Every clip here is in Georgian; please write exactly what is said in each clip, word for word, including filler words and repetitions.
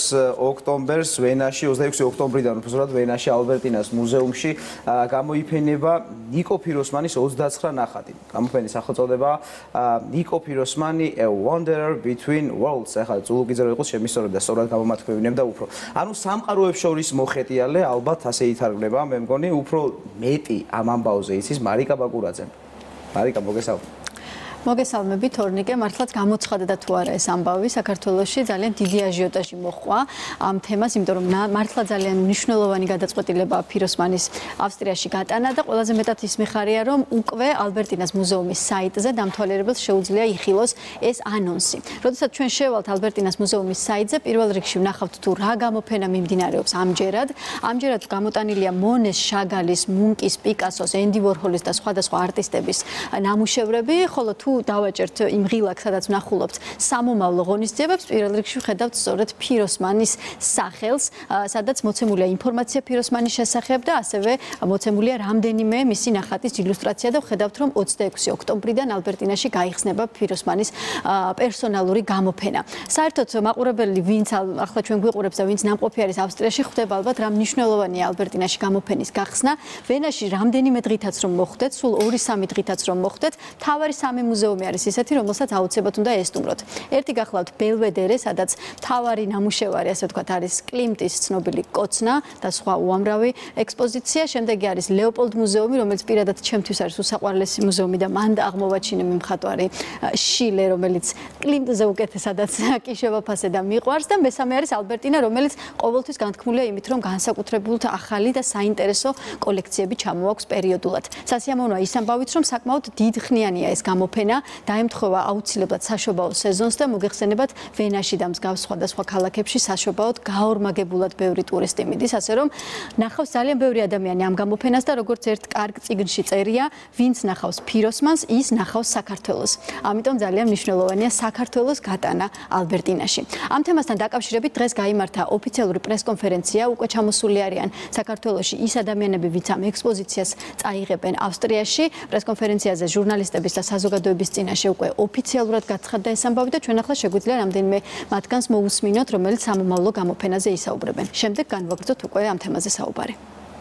ოქტომბერს ვენაში, ოცდაექვსი ოქტომბრიდან უბრალოდ ვენაში ალბერტინას მუზეუმში გამოიფენება ნიკო ფიროსმანის ოცდაცხრა ნახატი. გამოფენის სახელწოდება ნიკო ფიროსმანი A Wanderer Between Worlds. ახლა ზულუგიძე რო იყოს შემისწორებ და სწორად გამომათქვევინებ და უფრო. ანუ სამყაროებს შორის მოხეტიალე, ალბათ ასე ითარგმნება, მე მგონი, უფრო მეტი ამ ამბავზე იცის მარიკა ბაკურაძე. მარიკა, მოგესალმებით. მოგესალმები თორნიკე, მართლაც გამოცხადდა და თუ არა ეს ამბავი საქართველოში ძალიან დიდი აჟიოტაჟი მოჰყვა ამ თემას, იმიტომ რომ მართლა ძალიან მნიშვნელოვანი გადაწყვეტილება ფიროსმანის ავსტრიაში გატანა და ყველაზე მეტად ის მიხარია, რომ უკვე ალბერტინას მუზეუმის საიტზე დამთვალიერებელს შეუძლია იხილოს ეს ანონსი. როდესაც ჩვენ შევალთ ალბერტინას მუზეუმის საიტზე, პირველ რიგში ვნახავთ თუ რა გამოფენა მიმდინარეობს ამჯერად. ამჯერად გამოტანილია მონეს, შაგალის, მუნკის, პიკასოს, ენდი ვორჰოლის და სხვადასხვა არტისტების ნამუშევრები, ხოლო თუ დავაჭერთ იმ ღილაკს, სადაც ვნახულობთ სამომავლო ღონისძიებებს, პირველ რიგში ვხედავთ სწორედ ფიროსმანის სახელს, სადაც მოცემულია ინფორმაცია ფიროსმანის შესახებ და ასევე მოცემულია რამდენიმე მისი ნახატის ილუსტრაცია და ვხედავთ, რომ ოცდაექვსი ოქტომბრიდან ალბერტინაში გაიხსნება ფიროსმანის პერსონალური გამოფენა. საერთოდ მაყურებელი, ვინც ახლა ჩვენ გვიყურებს და ვინც ნამყოფი არის ავსტრიაში, ხვდება ალბათ რა მნიშვნელოვანია ალბერტინაში გამოფენის გახსნა. ვენაში რამდენიმე დღითაც რომ მოხდეთ, სულ ორი სამი დღითაც რომ მოხდეთ, თავარი სამი მუზეუმი არის ისეთი, რომელსაც აუცილებლად უნდა ესტუმროთ. ერთი გახლავთ ბელვედერე, სადაც მთავარი ნამუშევარი, ასე ვთქვათ, არის კლიმტის ცნობილი კოცნა და სხვა უამრავი ექსპოზიცია. შემდეგი არის ლეოპოლდ მუზეუმი, რომელიც პირადად ჩემთვის არის უსაყვარლესი მუზეუმი და მან აღმოვაჩინა მხატვარი შილე, რომელიც კლიმტზე უკეთესადაც კიშევაფასე და მიყვარს და მესამე არის ალბერტინა, რომელიც ყოველთვის განთქმულია იმით, რომ განსაკუთრებულად ახალი და საინტერესო კოლექციები ჩამოაქვს პერიოდულად. სასიამოვნოა ის ამბავით, რომ საკმაოდ დიდხნიანია ეს გამოფენა, დაემთხვევა აუცილებლად საშობაო სეზონს და მოგეხსენებათ ვენაში და მსგავს სხვადასხვა ქალაქებში საშობაოდ გაორმაგებულად ბევრი ტურისტი მიდის, ასე რომ ნახავს ძალიან ბევრი ადამიანი ამ გამოფენას და როგორც ერთ კარგ წიგნში წერია, ვინც ნახავს ფიროსმანს, ის ნახავს საქართველოს. ამიტომ ძალიან მნიშვნელოვანია საქართველოს გატანა ალბერტინაში. ამ თემასთან დაკავშირებით დღეს გაიმართა ოფიციალური პრესკონფერენცია, უკვე ჩამოსული არიან საქართველოში ის ადამიანები, ვინც ამ ექსპოზიციას წაიღებენ ავსტრიაში. პრესკონფერენციაზე ჟურნალისტების და საზოგადოების წინაშე უკვე ოფიციალურად გაცხადდა ეს ამბავი და ჩვენ ახლა შეგვიძლია რამდენიმე მათგანს მოусმინოთ, რომელიც სამომავლო გამოფენაზე ისაუბრებენ. შემდეგ განვაგრძოთ უკვე ამ თემაზე საუბარი.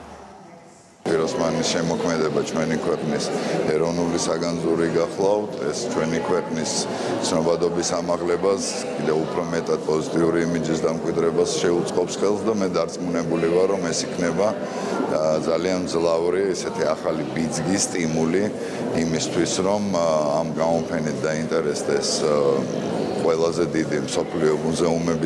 ფიროსმანის შემოქმედება ჩვენი ქვეყნის ეროვნული საგანძური გახლავთ, ეს ჩვენი ქვეყნის ცნობადობის ამაღლებას, კიდევ უფრო მეტად პოზიტიური იმიჯის დამკვიდრებას შეუწყობს ხელს და მე დარწმუნებული ვარ, რომ ეს იქნება ძალიან მძლავრი ესეთი ახალი ბიძგი, სტიმული იმისთვის, რომ ამ გამოფენით დაინტერესდეს ყველაზე დიდი მსოფლიო მუზეუმები.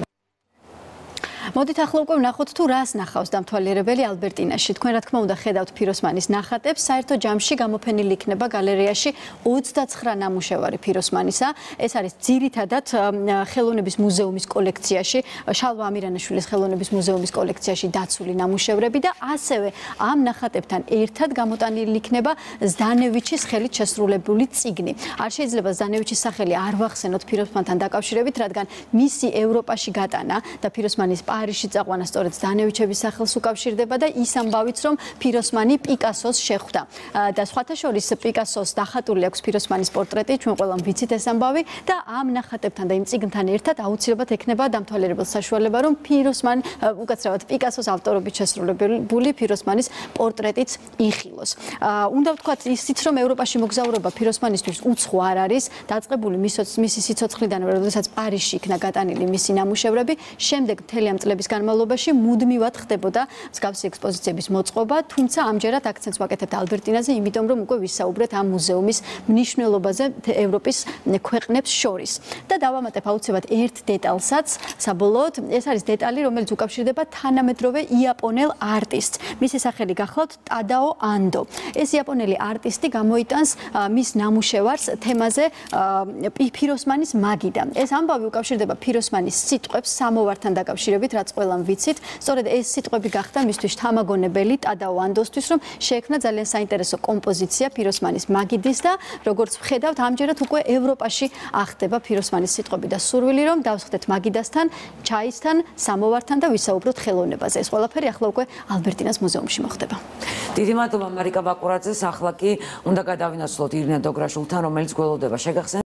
მოდით ახლა უკვე ვნახოთ თუ რას ნახავს დამთვალიერებელი ალბერტინაში. თქვენ რა თქმა უნდა ხედავთ ფიროსმანის ნახატებს, საერთო ჯამში გამოფენილი იქნება გალერეაში ოცდაცხრა ნამუშევარი ფიროსმანისა. ეს არის ძირითადად ხელოვნების მუზეუმის კოლექციაში, შალვა ამირანაშვილის ხელოვნების მუზეუმის კოლექციაში დაცული ნამუშევრები და ასევე ამ ნახატებთან ერთად გამოტანილი იქნება ზდანევიჩის ხელით შესრულებული წიგნი. არ შეიძლება ზდანევიჩის სახელი არ ვახსენოთ ფიროსმანთან დაკავშირებით, რადგან მისი ევროპაში გატანა და ფიროსმანის პარიზში წაყვანა სწორედ ზდანევიჩების სახელს უკავშირდება და ის ამბავიც, რომ ფიროსმანი პიკასოს შეხვდა. და სხვათა შორის პიკასოს დახატული აქვს ფიროსმანის პორტრეტი, ჩვენ ყველამ ვიცით ეს ამბავი და ამ ნახატებთან და იმ წიგნთან ერთად აუცილებლად ექნება დამთვალიერებელ საშუალება, რომ ფიროსმანი, უკაცრავად პიკასოს ავტორობით შესრულებული ფიროსმანის პორტრეტიც იხილოს. უნდა ვთქვათ ისიც, რომ ევროპაში მოგზაურობა ფიროსმანისთვის უცხო არ არის, დაწყებული მისი სიცოცხლიდანვე, როდესაც პარიზში იქნა გატანილი მისი ნამუშევრები, შემდეგ მთელი ამ წლების განმავლობაში მუდმივად ხდებოდა მსგავსი ექსპოზიციების მოწყობა, თუმცა ამჯერად აქცენტს ვაკეთებთ ალბერტინაზე, იმიტომ რომ უკვე ვისაუბრეთ ამ მუზეუმის მნიშვნელობაზე ევროპის ქვეყნებს შორის. და დავამატებ აუცილებლად ერთ დეტალსაც, საბოლოოდ, ეს არის დეტალი, რომელიც უკავშირდება თანამედროვე იაპონელ არტისტს. მისი სახელი გახლავთ ტადაო ანდო. ეს იაპონელი არტისტი გამოიტანს მის ნამუშევარს თემაზე ფიროსმანის მაგიდა. ეს ამბავი უკავშირდება ფიროსმანის სიტყვებს სამოვართან დაკავშირებით, რაც ყველამ ვიცით. სწორედ ეს სიტყვები გახდა მისთვის შთამაგონებელი ტადაო ანდოსთვის, რომ შეექმნა ძალიან საინტერესო კომპოზიცია ფიროსმანის მაგიდის და როგორც ვხედავთ, ამჯერად უკვე ევროპაში ახდება ფიროსმანის სიტყვები და სურვილი, რომ დავსხდეთ მაგიდასთან, ჩაისთან, სამოვართან და ვისაუბროთ ხელოვნებაზე. ეს ყველაფერი ახლა უკვე ალბერტინას მუზეუმში მოხდება. დიდი მადლობა მარიკა ბაკურაძეს. ახლა კი უნდა გადავინაცვლოთ ირინა დოგრაშულთან, რომელიც გველოდება შეგახსენებათ.